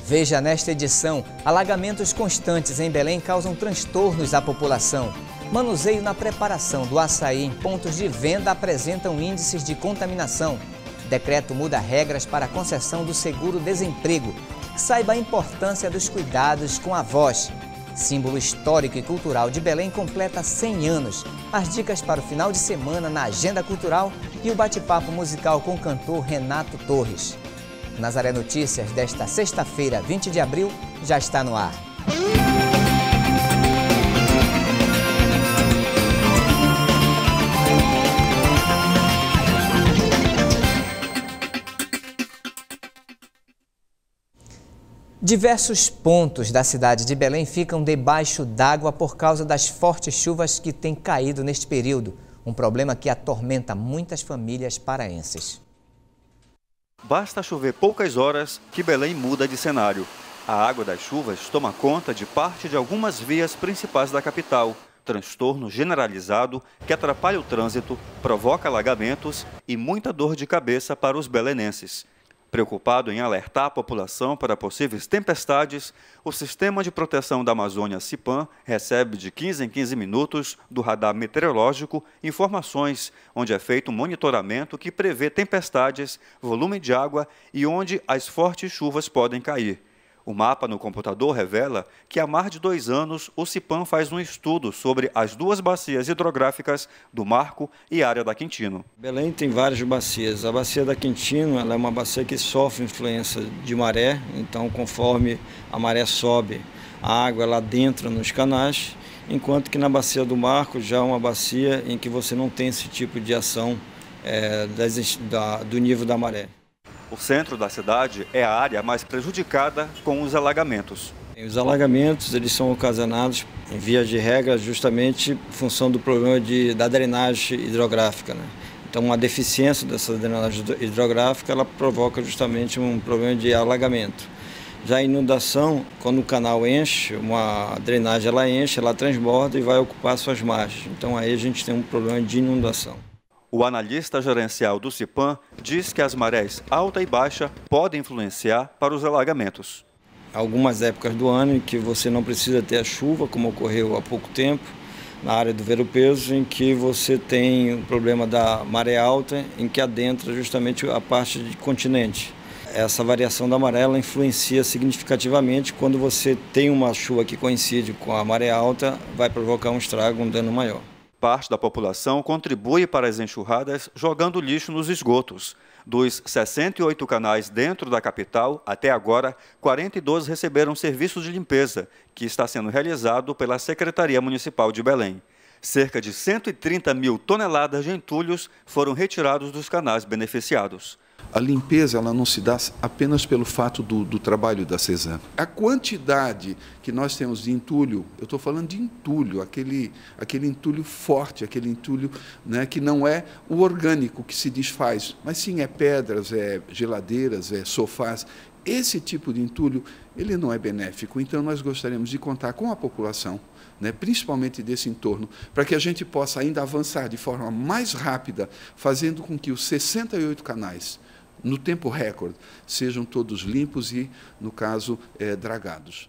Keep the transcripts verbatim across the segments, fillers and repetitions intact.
Veja nesta edição, alagamentos constantes em Belém causam transtornos à população. Manuseio na preparação do açaí em pontos de venda apresentam índices de contaminação. Decreto muda regras para a concessão do seguro-desemprego. Saiba a importância dos cuidados com a voz. Símbolo histórico e cultural de Belém completa cem anos. As dicas para o final de semana na agenda cultural e o bate-papo musical com o cantor Renato Torres. Nazaré Notícias desta sexta-feira, vinte de abril, já está no ar. Diversos pontos da cidade de Belém ficam debaixo d'água por causa das fortes chuvas que têm caído neste período, um problema que atormenta muitas famílias paraenses. Basta chover poucas horas que Belém muda de cenário. A água das chuvas toma conta de parte de algumas vias principais da capital. Transtorno generalizado que atrapalha o trânsito, provoca alagamentos e muita dor de cabeça para os belenenses. Preocupado em alertar a população para possíveis tempestades, o Sistema de Proteção da Amazônia CIPAM recebe de quinze em quinze minutos do radar meteorológico informações onde é feito um monitoramento que prevê tempestades, volume de água e onde as fortes chuvas podem cair. O mapa no computador revela que há mais de dois anos o CIPAM faz um estudo sobre as duas bacias hidrográficas do Marco e área da Quintino. Belém tem várias bacias. A bacia da Quintino ela é uma bacia que sofre influência de maré, então conforme a maré sobe, a água ela adentra nos canais, enquanto que na bacia do Marco já é uma bacia em que você não tem esse tipo de ação é, das, da, do nível da maré. O centro da cidade é a área mais prejudicada com os alagamentos. Os alagamentos eles são ocasionados, em via de regra, justamente em função do problema de, da drenagem hidrográfica, né? Então, a deficiência dessa drenagem hidrográfica ela provoca justamente um problema de alagamento. Já a inundação, quando o canal enche, uma drenagem ela enche, ela transborda e vai ocupar suas margens. Então, aí a gente tem um problema de inundação. O analista gerencial do CIPAM diz que as marés alta e baixa podem influenciar para os alagamentos. Algumas épocas do ano em que você não precisa ter a chuva, como ocorreu há pouco tempo, na área do Ver-o-Peso, em que você tem o problema da maré alta, em que adentra justamente a parte de continente. Essa variação da maré ela influencia significativamente. Quando você tem uma chuva que coincide com a maré alta, vai provocar um estrago, um dano maior. Parte da população contribui para as enxurradas jogando lixo nos esgotos. Dos sessenta e oito canais dentro da capital, até agora, quarenta e dois receberam serviços de limpeza, que está sendo realizado pela Secretaria Municipal de Belém. Cerca de cento e trinta mil toneladas de entulhos foram retirados dos canais beneficiados. A limpeza ela não se dá apenas pelo fato do, do trabalho da CESAM. A quantidade que nós temos de entulho, eu estou falando de entulho, aquele, aquele entulho forte, aquele entulho, né, que não é o orgânico que se desfaz, mas sim é pedras, é geladeiras, é sofás. Esse tipo de entulho, ele não é benéfico, então nós gostaríamos de contar com a população, né, principalmente desse entorno, para que a gente possa ainda avançar de forma mais rápida, fazendo com que os sessenta e oito canais, no tempo recorde, sejam todos limpos e, no caso, é, dragados.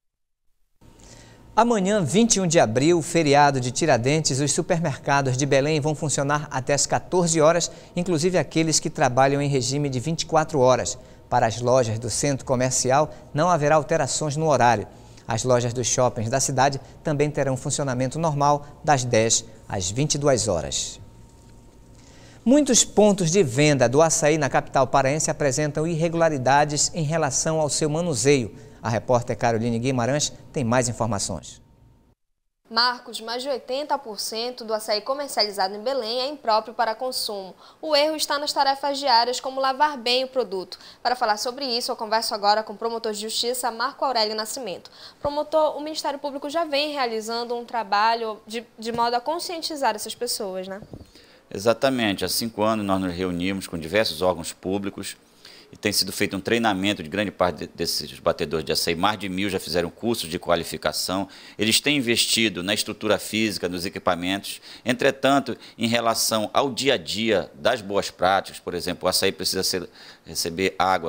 Amanhã, vinte e um de abril, feriado de Tiradentes, os supermercados de Belém vão funcionar até às quatorze horas, inclusive aqueles que trabalham em regime de vinte e quatro horas. Para as lojas do centro comercial, não haverá alterações no horário. As lojas dos shoppings da cidade também terão funcionamento normal das dez às vinte e duas horas. Muitos pontos de venda do açaí na capital paraense apresentam irregularidades em relação ao seu manuseio. A repórter Caroline Guimarães tem mais informações. Marcos, mais de oitenta por cento do açaí comercializado em Belém é impróprio para consumo. O erro está nas tarefas diárias, como lavar bem o produto. Para falar sobre isso, eu converso agora com o promotor de justiça Marco Aurélio Nascimento. Promotor, o Ministério Público já vem realizando um trabalho de, de modo a conscientizar essas pessoas, né? Exatamente. Há cinco anos nós nos reunimos com diversos órgãos públicos e tem sido feito um treinamento de grande parte desses batedores de açaí. Mais de mil já fizeram cursos de qualificação. Eles têm investido na estrutura física, nos equipamentos. Entretanto, em relação ao dia a dia das boas práticas, por exemplo, o açaí precisa ser, receber água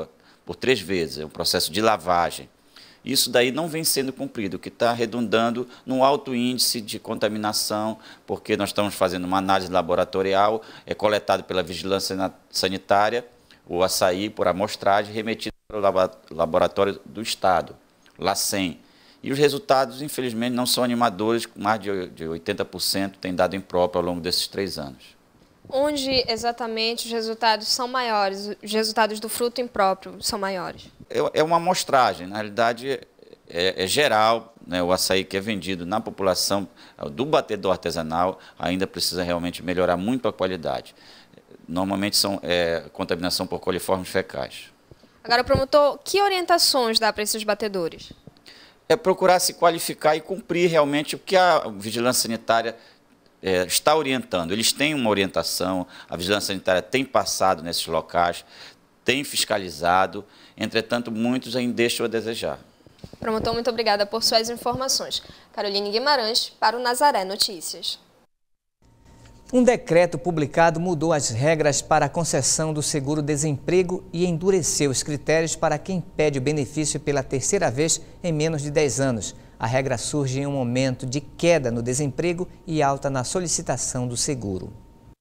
por três vezes, é um processo de lavagem. Isso daí não vem sendo cumprido, o que está redundando num alto índice de contaminação, porque nós estamos fazendo uma análise laboratorial, é coletado pela Vigilância Sanitária, o açaí por amostragem, remetido para o laboratório do Estado, LACEN. E os resultados, infelizmente, não são animadores, com mais de oitenta por cento tem dado impróprio ao longo desses três anos. Onde exatamente os resultados são maiores, os resultados do fruto impróprio são maiores? É uma amostragem, na realidade é, é geral, né? O açaí que é vendido na população do batedor artesanal ainda precisa realmente melhorar muito a qualidade. Normalmente são é, contaminação por coliformes fecais. Agora, promotor, que orientações dá para esses batedores? É procurar se qualificar e cumprir realmente o que a Vigilância Sanitária é, está orientando. Eles têm uma orientação, a Vigilância Sanitária tem passado nesses locais, tem fiscalizado, entretanto, muitos ainda deixam a desejar. Promotor, muito obrigada por suas informações. Caroline Guimarães, para o Nazaré Notícias. Um decreto publicado mudou as regras para a concessão do seguro-desemprego e endureceu os critérios para quem pede o benefício pela terceira vez em menos de dez anos. A regra surge em um momento de queda no desemprego e alta na solicitação do seguro.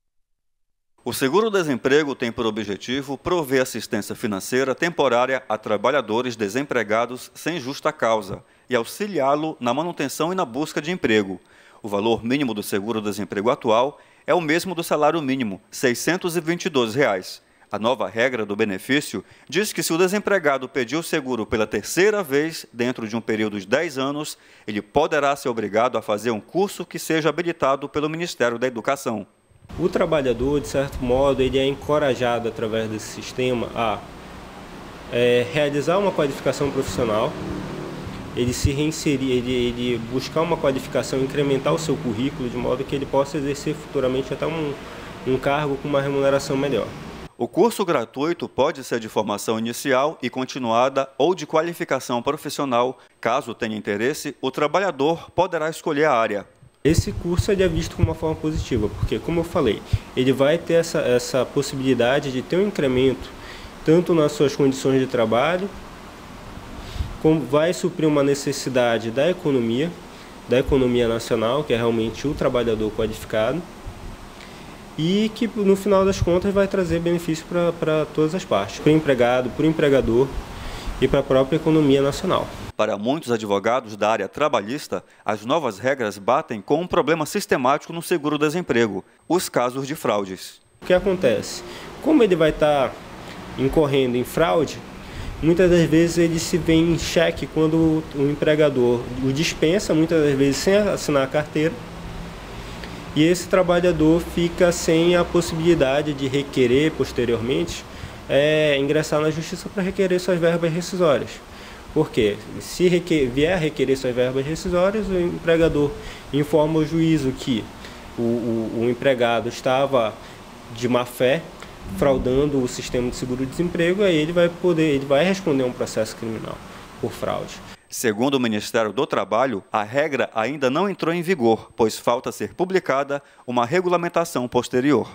O seguro-desemprego tem por objetivo prover assistência financeira temporária a trabalhadores desempregados sem justa causa e auxiliá-lo na manutenção e na busca de emprego. O valor mínimo do seguro-desemprego atual é o mesmo do salário mínimo, seiscentos e vinte e dois reais. A nova regra do benefício diz que se o desempregado pedir o seguro pela terceira vez dentro de um período de dez anos, ele poderá ser obrigado a fazer um curso que seja habilitado pelo Ministério da Educação. O trabalhador, de certo modo, ele é encorajado através desse sistema a é, realizar uma qualificação profissional, ele se reinserir, ele, ele buscar uma qualificação, incrementar o seu currículo, de modo que ele possa exercer futuramente até um, um cargo com uma remuneração melhor. O curso gratuito pode ser de formação inicial e continuada ou de qualificação profissional. Caso tenha interesse, o trabalhador poderá escolher a área. Esse curso ele é visto como uma forma positiva, porque, como eu falei, ele vai ter essa, essa possibilidade de ter um incremento tanto nas suas condições de trabalho, como vai suprir uma necessidade da economia, da economia nacional, que é realmente o trabalhador qualificado, e que, no final das contas, vai trazer benefício para todas as partes, para o empregado, para o empregador e para a própria economia nacional. Para muitos advogados da área trabalhista, as novas regras batem com um problema sistemático no seguro-desemprego, os casos de fraudes. O que acontece? Como ele vai estar incorrendo em fraude, muitas das vezes ele se vê em xeque quando o empregador o dispensa, muitas das vezes sem assinar a carteira, e esse trabalhador fica sem a possibilidade de requerer posteriormente, é, ingressar na justiça para requerer suas verbas rescisórias. Porque se requer, vier a requerer suas verbas rescisórias, o empregador informa o juízo que o, o, o empregado estava de má fé, fraudando o sistema de seguro-desemprego, aí ele vai poder, ele vai responder a um processo criminal por fraude. Segundo o Ministério do Trabalho, a regra ainda não entrou em vigor, pois falta ser publicada uma regulamentação posterior.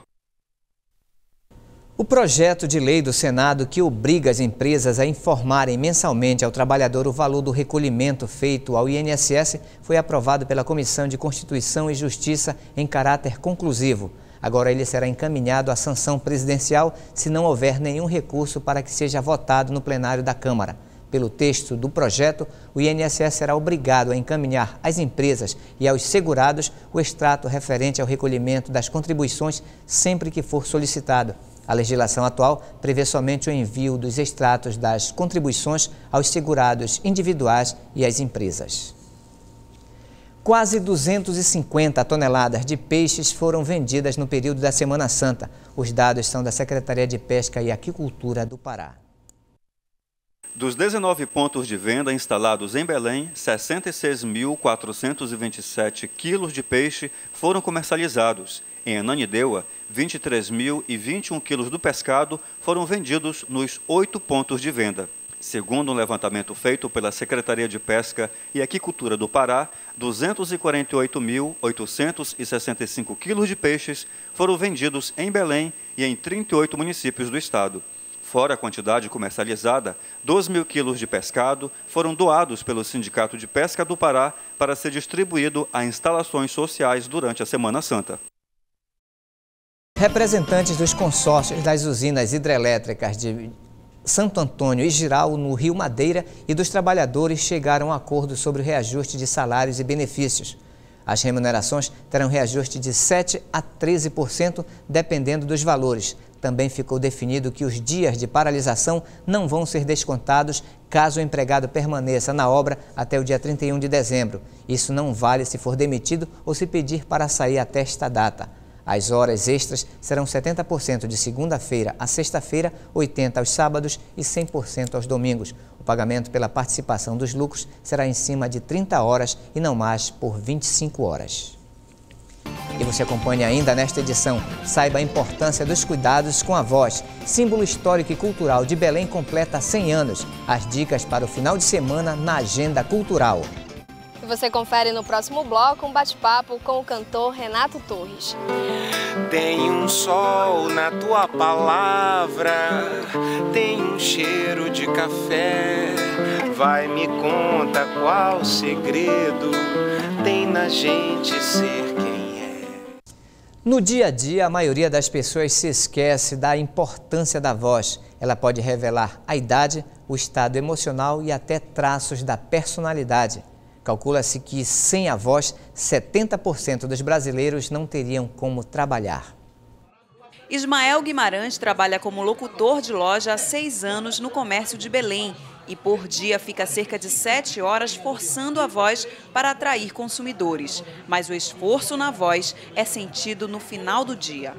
O projeto de lei do Senado que obriga as empresas a informarem mensalmente ao trabalhador o valor do recolhimento feito ao I N S S foi aprovado pela Comissão de Constituição e Justiça em caráter conclusivo. Agora ele será encaminhado à sanção presidencial se não houver nenhum recurso para que seja votado no plenário da Câmara. Pelo texto do projeto, o I N S S será obrigado a encaminhar às empresas e aos segurados o extrato referente ao recolhimento das contribuições sempre que for solicitado. A legislação atual prevê somente o envio dos extratos das contribuições aos segurados individuais e às empresas. Quase duzentas e cinquenta toneladas de peixes foram vendidas no período da Semana Santa. Os dados são da Secretaria de Pesca e Aquicultura do Pará. Dos dezenove pontos de venda instalados em Belém, sessenta e seis mil quatrocentos e vinte e sete quilos de peixe foram comercializados. Em Ananindeua, vinte e três mil e vinte e um quilos do pescado foram vendidos nos oito pontos de venda. Segundo um levantamento feito pela Secretaria de Pesca e Aquicultura do Pará, duzentos e quarenta e oito mil oitocentos e sessenta e cinco quilos de peixes foram vendidos em Belém e em trinta e oito municípios do estado. Fora a quantidade comercializada, dois mil quilos de pescado foram doados pelo Sindicato de Pesca do Pará para ser distribuído a instalações sociais durante a Semana Santa. Representantes dos consórcios das usinas hidrelétricas de Santo Antônio e Jirau, no Rio Madeira, e dos trabalhadores chegaram a acordo sobre o reajuste de salários e benefícios. As remunerações terão reajuste de sete a treze por cento, dependendo dos valores. Também ficou definido que os dias de paralisação não vão ser descontados caso o empregado permaneça na obra até o dia trinta e um de dezembro. Isso não vale se for demitido ou se pedir para sair até esta data. As horas extras serão setenta por cento de segunda-feira a sexta-feira, oitenta por cento aos sábados e cem por cento aos domingos. O pagamento pela participação dos lucros será em cima de trinta horas e não mais por vinte e cinco horas. E você acompanha ainda nesta edição. Saiba a importância dos cuidados com a voz. Símbolo histórico e cultural de Belém completa cem anos. As dicas para o final de semana na agenda cultural. E você confere no próximo bloco um bate-papo com o cantor Renato Torres. Tem um sol na tua palavra, tem um cheiro de café. Vai, me conta qual segredo tem na gente ser quem é. No dia a dia, a maioria das pessoas se esquece da importância da voz. Ela pode revelar a idade, o estado emocional e até traços da personalidade. Calcula-se que, sem a voz, setenta por cento dos brasileiros não teriam como trabalhar. Ismael Guimarães trabalha como locutor de loja há seis anos no comércio de Belém e por dia fica cerca de sete horas forçando a voz para atrair consumidores. Mas o esforço na voz é sentido no final do dia.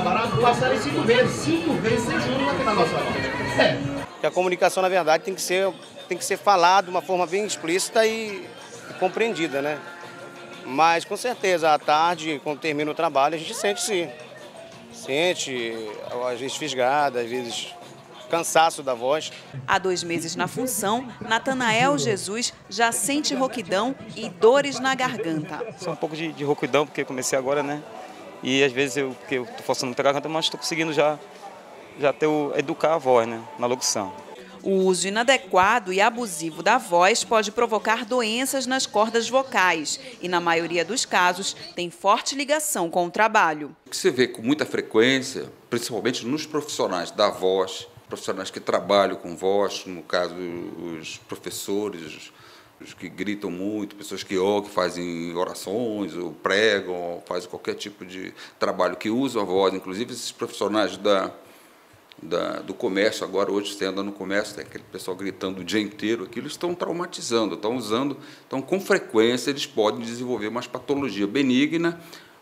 A comunicação, na verdade, tem que ser, tem que ser falada de uma forma bem explícita e compreendida, né? Mas, com certeza, à tarde, quando termina o trabalho, a gente sente sim. Sente, às vezes fisgada, às vezes cansaço da voz. Há dois meses na função, Natanael Jesus já sente rouquidão e dores na garganta. Só um pouco de, de rouquidão, porque eu comecei agora, né? E às vezes eu estou forçando muita garganta, mas estou conseguindo já, já ter o, educar a voz, né? Na locução. O uso inadequado e abusivo da voz pode provocar doenças nas cordas vocais e, na maioria dos casos, tem forte ligação com o trabalho. O que você vê com muita frequência, principalmente nos profissionais da voz, profissionais que trabalham com voz, no caso os professores, os que gritam muito, pessoas que, ou, que fazem orações, ou pregam, ou fazem qualquer tipo de trabalho que usam a voz, inclusive esses profissionais da... Da, do comércio, agora hoje você anda no comércio, tem aquele pessoal gritando o dia inteiro, aquilo estão traumatizando, estão usando, então com frequência eles podem desenvolver uma patologia benigna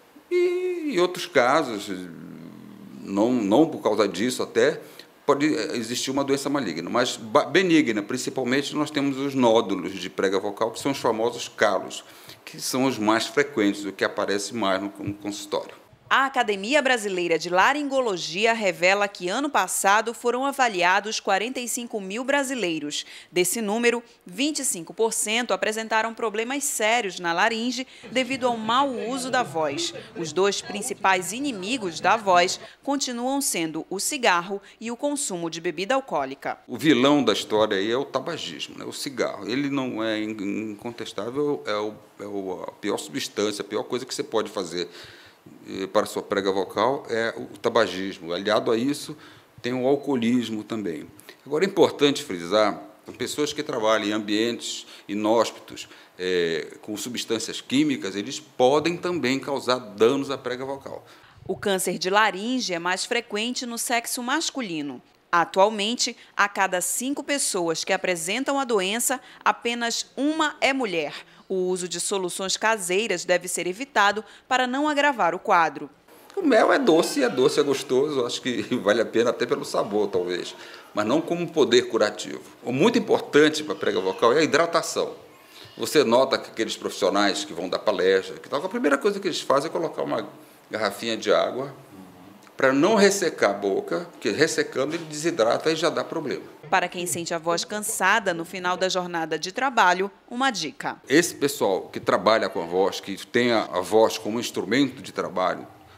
e em outros casos, não, não por causa disso até, pode existir uma doença maligna, mas benigna, principalmente nós temos os nódulos de prega vocal, que são os famosos calos, que são os mais frequentes, o que aparece mais no, no consultório. A Academia Brasileira de Laringologia revela que ano passado foram avaliados quarenta e cinco mil brasileiros. Desse número, vinte e cinco por cento apresentaram problemas sérios na laringe devido ao mau uso da voz. Os dois principais inimigos da voz continuam sendo o cigarro e o consumo de bebida alcoólica. O vilão da história aí é o tabagismo, né? O cigarro. Ele não é incontestável, é, o, é a pior substância, a pior coisa que você pode fazer para a sua prega vocal é o tabagismo. Aliado a isso, tem o alcoolismo também. Agora, é importante frisar, pessoas que trabalham em ambientes inóspitos, é, com substâncias químicas, eles podem também causar danos à prega vocal. O câncer de laringe é mais frequente no sexo masculino. Atualmente, a cada cinco pessoas que apresentam a doença, apenas uma é mulher. O uso de soluções caseiras deve ser evitado para não agravar o quadro. O mel é doce, é doce, é gostoso, acho que vale a pena até pelo sabor, talvez, mas não como poder curativo. O muito importante para a prega vocal é a hidratação. Você nota que aqueles profissionais que vão dar palestra, que tal, a primeira coisa que eles fazem é colocar uma garrafinha de água para não ressecar a boca, porque ressecando ele desidrata e já dá problema. Para quem sente a voz cansada no final da jornada de trabalho, uma dica. Esse pessoal que trabalha com a voz, que tem a, a voz como instrumento de trabalho,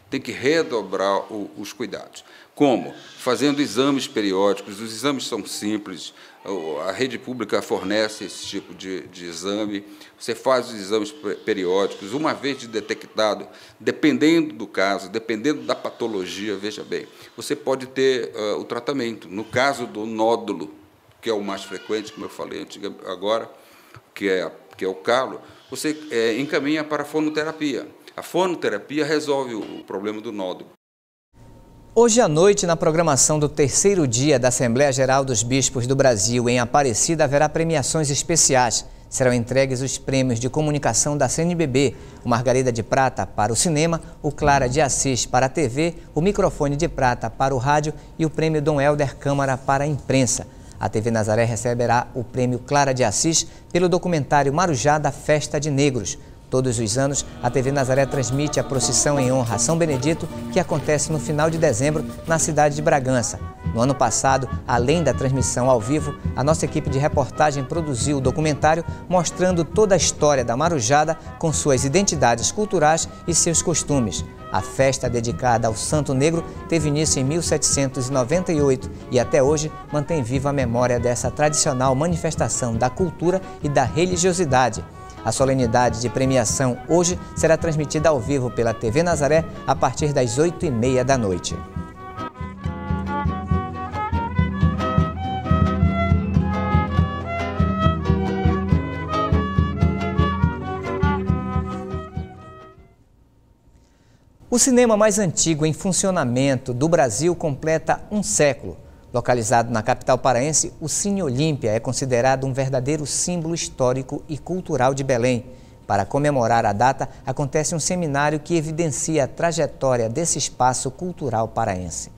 tem que redobrar o, os cuidados. Como? Fazendo exames periódicos, os exames são simples, a rede pública fornece esse tipo de, de exame, você faz os exames periódicos, uma vez detectado, dependendo do caso, dependendo da patologia, veja bem, você pode ter uh, o tratamento. No caso do nódulo, que é o mais frequente, como eu falei agora, que é, que é o calo, você é, encaminha para a fonoterapia. A fonoterapia resolve o problema do nódulo. Hoje à noite, na programação do terceiro dia da Assembleia Geral dos Bispos do Brasil em Aparecida, haverá premiações especiais. Serão entregues os prêmios de comunicação da C N B B, o Margarida de Prata para o cinema, o Clara de Assis para a T V, o Microfone de Prata para o rádio e o prêmio Dom Helder Câmara para a imprensa. A T V Nazaré receberá o prêmio Clara de Assis pelo documentário Marujá da Festa de Negros. Todos os anos, a T V Nazaré transmite a procissão em honra a São Benedito, que acontece no final de dezembro, na cidade de Bragança. No ano passado, além da transmissão ao vivo, a nossa equipe de reportagem produziu o documentário mostrando toda a história da marujada com suas identidades culturais e seus costumes. A festa dedicada ao Santo Negro teve início em mil setecentos e noventa e oito e até hoje mantém viva a memória dessa tradicional manifestação da cultura e da religiosidade. A solenidade de premiação hoje será transmitida ao vivo pela T V Nazaré a partir das oito e meia da noite. O cinema mais antigo em funcionamento do Brasil completa um século. Localizado na capital paraense, o Cine Olímpia é considerado um verdadeiro símbolo histórico e cultural de Belém. Para comemorar a data, acontece um seminário que evidencia a trajetória desse espaço cultural paraense.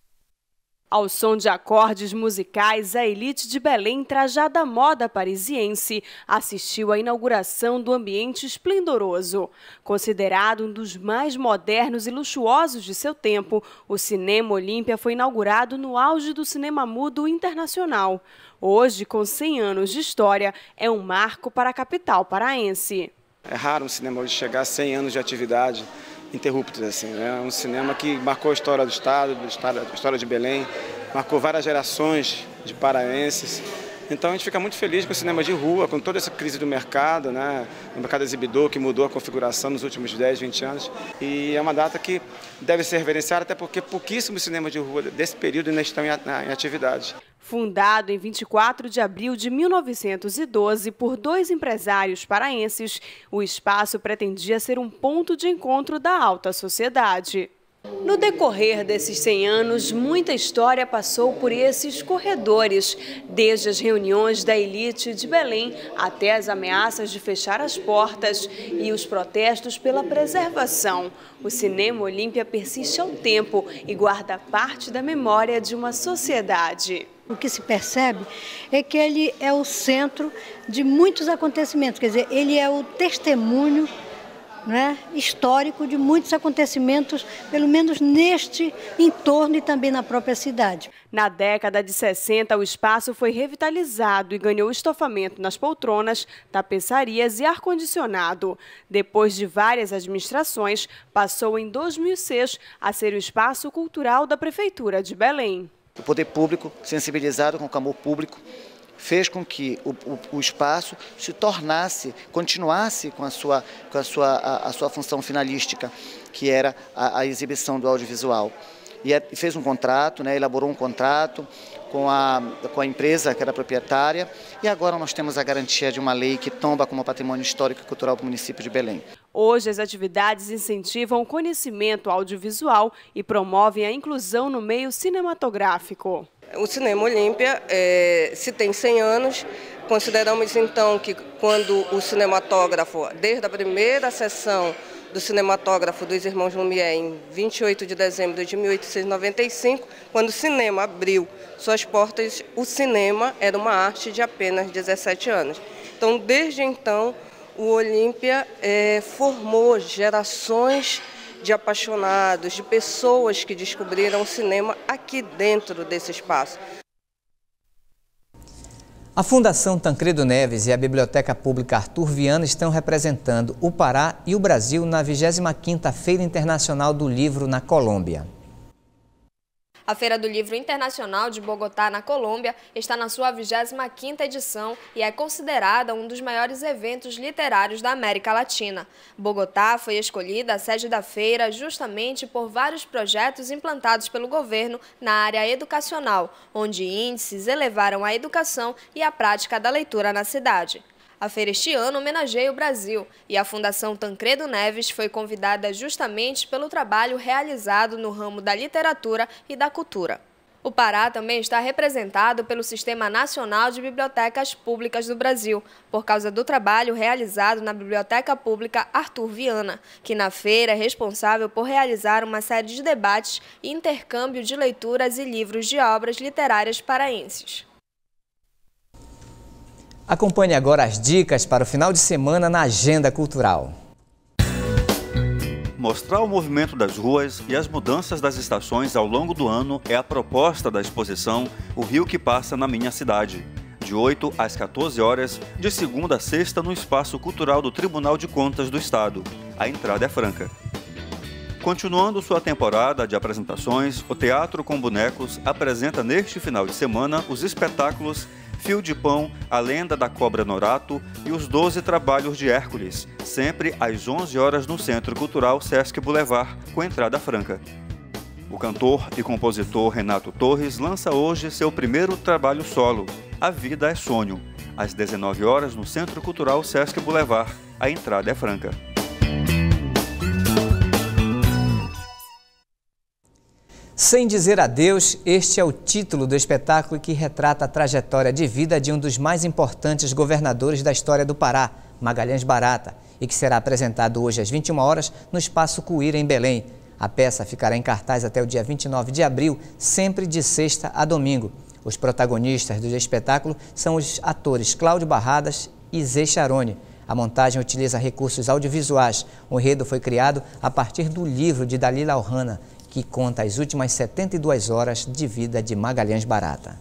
Ao som de acordes musicais, a elite de Belém, trajada à moda parisiense, assistiu à inauguração do ambiente esplendoroso. Considerado um dos mais modernos e luxuosos de seu tempo, o Cinema Olímpia foi inaugurado no auge do cinema mudo internacional. Hoje, com cem anos de história, é um marco para a capital paraense. É raro um cinema hoje chegar a cem anos de atividade interruptos, assim, é um cinema que marcou a história do estado, a história, a história de Belém, marcou várias gerações de paraenses. Então a gente fica muito feliz com o cinema de rua, com toda essa crise do mercado, né? O mercado exibidor que mudou a configuração nos últimos dez, vinte anos. E é uma data que deve ser reverenciada, até porque pouquíssimos cinemas de rua desse período ainda estão em atividade. Fundado em vinte e quatro de abril de mil novecentos e doze por dois empresários paraenses, o espaço pretendia ser um ponto de encontro da alta sociedade. No decorrer desses cem anos, muita história passou por esses corredores, desde as reuniões da elite de Belém até as ameaças de fechar as portas e os protestos pela preservação. O Cinema Olímpia persiste ao tempo e guarda parte da memória de uma sociedade. O que se percebe é que ele é o centro de muitos acontecimentos, quer dizer, ele é o testemunho, né, histórico de muitos acontecimentos, pelo menos neste entorno e também na própria cidade. Na década de sessenta, o espaço foi revitalizado e ganhou estofamento nas poltronas, tapeçarias e ar-condicionado. Depois de várias administrações, passou em dois mil e seis a ser o espaço cultural da Prefeitura de Belém. O poder público, sensibilizado com o clamor público, fez com que o, o, o espaço se tornasse, continuasse com a sua, com a sua, a, a sua função finalística, que era a, a exibição do audiovisual. E é, fez um contrato, né, elaborou um contrato com a, com a empresa que era proprietária, e agora nós temos a garantia de uma lei que tomba como patrimônio histórico e cultural do município de Belém. Hoje, as atividades incentivam o conhecimento audiovisual e promovem a inclusão no meio cinematográfico. O Cinema Olímpia, é, se tem cem anos, consideramos então que quando o cinematógrafo, desde a primeira sessão do cinematógrafo dos Irmãos Lumière, em vinte e oito de dezembro de mil oitocentos e noventa e cinco, quando o cinema abriu suas portas, o cinema era uma arte de apenas dezessete anos. Então, desde então, o Olímpia é, formou gerações de apaixonados, de pessoas que descobriram o cinema aqui dentro desse espaço. A Fundação Tancredo Neves e a Biblioteca Pública Arthur Viana estão representando o Pará e o Brasil na vigésima quinta Feira Internacional do Livro na Colômbia. A Feira do Livro Internacional de Bogotá, na Colômbia, está na sua vigésima quinta edição e é considerada um dos maiores eventos literários da América Latina. Bogotá foi escolhida a sede da feira justamente por vários projetos implantados pelo governo na área educacional, onde índices elevaram a educação e a prática da leitura na cidade. A feira este ano homenageia o Brasil e a Fundação Tancredo Neves foi convidada justamente pelo trabalho realizado no ramo da literatura e da cultura. O Pará também está representado pelo Sistema Nacional de Bibliotecas Públicas do Brasil, por causa do trabalho realizado na Biblioteca Pública Arthur Viana, que na feira é responsável por realizar uma série de debates e intercâmbio de leituras e livros de obras literárias paraenses. Acompanhe agora as dicas para o final de semana na Agenda Cultural. Mostrar o movimento das ruas e as mudanças das estações ao longo do ano é a proposta da exposição O Rio que Passa na Minha Cidade, de oito às quatorze horas, de segunda a sexta no Espaço Cultural do Tribunal de Contas do Estado. A entrada é franca. Continuando sua temporada de apresentações, o Teatro com Bonecos apresenta neste final de semana os espetáculos Fio de Pão, A Lenda da Cobra Norato e Os Doze Trabalhos de Hércules, sempre às onze horas no Centro Cultural Sesc Boulevard, com entrada franca. O cantor e compositor Renato Torres lança hoje seu primeiro trabalho solo, A Vida é Sonho, às dezenove horas no Centro Cultural Sesc Boulevard. A entrada é franca. Sem Dizer Adeus, este é o título do espetáculo que retrata a trajetória de vida de um dos mais importantes governadores da história do Pará, Magalhães Barata, e que será apresentado hoje às vinte e uma horas no Espaço Cuíra, em Belém. A peça ficará em cartaz até o dia vinte e nove de abril, sempre de sexta a domingo. Os protagonistas do espetáculo são os atores Cláudio Barradas e Zé Charone. A montagem utiliza recursos audiovisuais. O enredo foi criado a partir do livro de Dalila Ohana, que conta as últimas setenta e duas horas de vida de Magalhães Barata.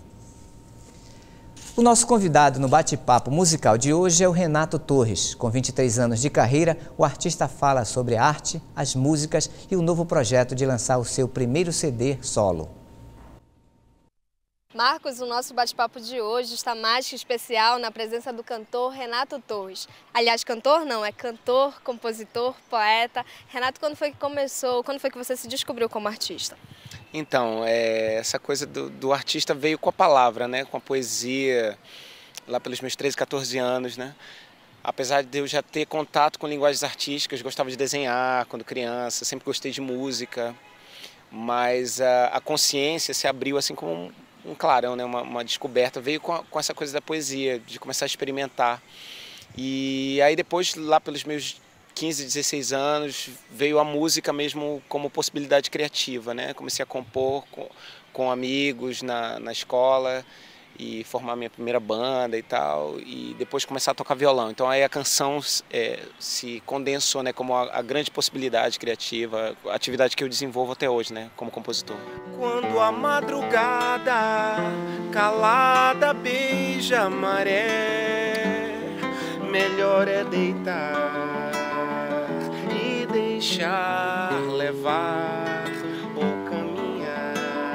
O nosso convidado no bate-papo musical de hoje é o Renato Torres. Com vinte e três anos de carreira, o artista fala sobre a arte, as músicas e o novo projeto de lançar o seu primeiro C D solo. Marcos, o nosso bate-papo de hoje está mais que especial na presença do cantor Renato Torres. Aliás, cantor não, é cantor, compositor, poeta. Renato, quando foi que começou, quando foi que você se descobriu como artista? Então, é, essa coisa do, do artista veio com a palavra, né, com a poesia, lá pelos meus treze, quatorze anos, né? Apesar de eu já ter contato com linguagens artísticas, gostava de desenhar quando criança, sempre gostei de música, mas a, a consciência se abriu assim como um, um clarão, né? uma, uma descoberta, veio com, a, com essa coisa da poesia, de começar a experimentar. E aí depois, lá pelos meus quinze, dezesseis anos, veio a música mesmo como possibilidade criativa, né? Comecei a compor com, com amigos na, na escola e formar minha primeira banda e tal, e depois começar a tocar violão. Então aí a canção é, se condensou, né, como a, a grande possibilidade criativa, a atividade que eu desenvolvo até hoje, né, como compositor. Quando a madrugada calada beija a maré, melhor é deitar e deixar levar ou caminhar,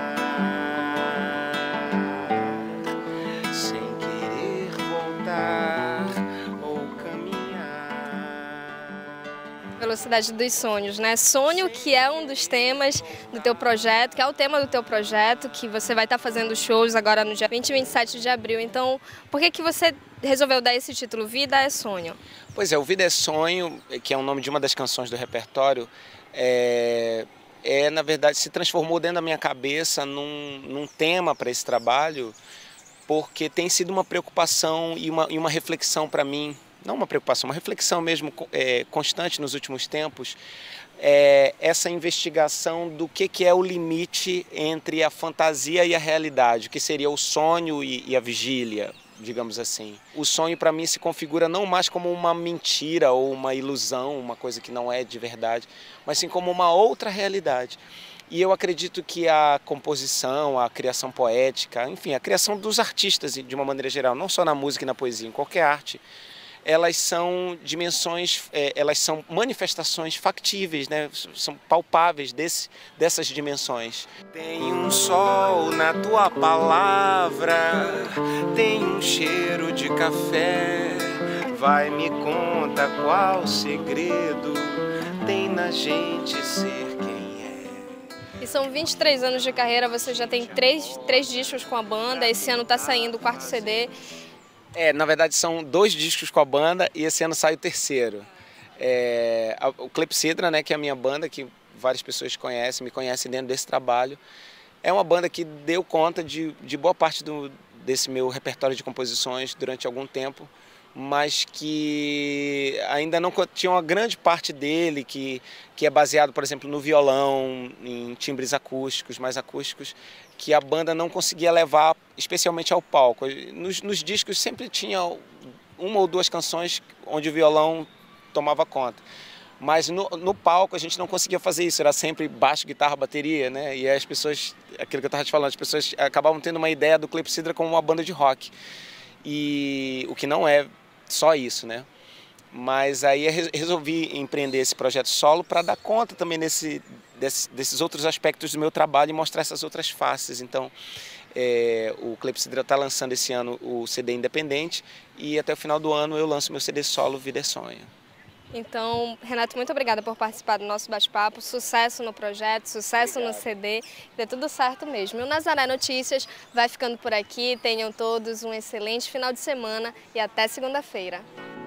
sem querer voltar ou caminhar. Velocidade dos sonhos, né? Sonho, que é um dos temas do teu projeto, que é o tema do teu projeto, que você vai estar fazendo shows agora no dia vinte e vinte e sete de abril. Então, por que que você resolveu dar esse título, Vida é Sonho? Pois é, o Vida é Sonho, que é o nome de uma das canções do repertório, é, é na verdade se transformou dentro da minha cabeça num, num tema para esse trabalho, porque tem sido uma preocupação e uma, e uma reflexão para mim, não uma preocupação, uma reflexão mesmo é, constante nos últimos tempos, é, essa investigação do que, que é o limite entre a fantasia e a realidade, o que seria o sonho e, e a vigília, digamos assim. O sonho para mim se configura não mais como uma mentira ou uma ilusão, uma coisa que não é de verdade, mas sim como uma outra realidade. E eu acredito que a composição, a criação poética, enfim, a criação dos artistas de uma maneira geral, não só na música e na poesia, em qualquer arte, elas são dimensões, elas são manifestações factíveis, né? São palpáveis desse, dessas dimensões. Tem um sol na tua palavra, tem um cheiro de café, vai me conta qual segredo tem na gente ser quem é. E são vinte e três anos de carreira, você já tem três, três discos com a banda, esse ano está saindo o quarto C D. É, na verdade são dois discos com a banda e esse ano sai o terceiro. É, o Clepsidra, né, que é a minha banda, que várias pessoas conhecem, me conhecem dentro desse trabalho, é uma banda que deu conta de, de boa parte do, desse meu repertório de composições durante algum tempo, mas que ainda não tinha uma grande parte dele, que, que é baseado, por exemplo, no violão, em timbres acústicos, mais acústicos, que a banda não conseguia levar especialmente ao palco. Nos, nos discos sempre tinha uma ou duas canções onde o violão tomava conta. Mas no, no palco a gente não conseguia fazer isso, era sempre baixo, guitarra, bateria, né? E as pessoas, aquilo que eu estava te falando, as pessoas acabavam tendo uma ideia do Clepsidra como uma banda de rock. E o que não é só isso, né? Mas aí eu resolvi empreender esse projeto solo para dar conta também nesse, desse, desses outros aspectos do meu trabalho e mostrar essas outras faces. Então, é, o Clepsidra está lançando esse ano o C D independente e até o final do ano eu lanço meu C D solo Vida é Sonho. Então, Renato, muito obrigada por participar do nosso bate-papo. Sucesso no projeto, sucesso Obrigado. No C D. Dê tudo certo mesmo. E o Nazaré Notícias vai ficando por aqui. Tenham todos um excelente final de semana e até segunda-feira.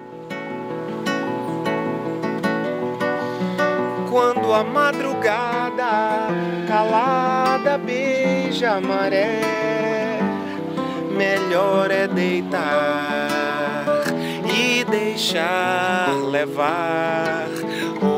Quando a madrugada calada beija a maré, melhor é deitar e deixar levar.